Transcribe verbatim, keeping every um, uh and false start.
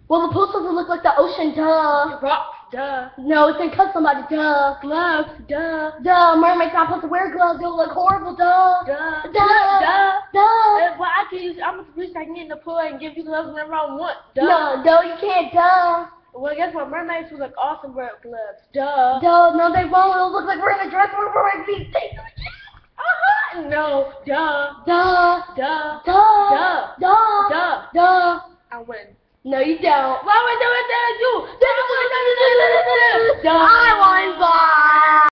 Well, the pool doesn't look like the ocean, duh. Rocks, duh. No, it's gonna cut somebody, duh. Gloves, duh. Duh, mermaid's not supposed to wear gloves, it'll look horrible, duh. Duh. Duh. Duh. Duh. Uh, But I can use, I'm supposed to get in the pool and give you gloves whenever I want. Duh. No, no, you can't, duh. Well, guess what? Mermaids will look awesome without gloves. Duh. Duh, no, they won't. It'll look like we're in a dress where we're wearing these things. Uh-huh. No. Duh. Duh. Duh. Duh. Duh. Duh. Duh. Duh. I win. No, you don't. Why would I do it? I won, bye.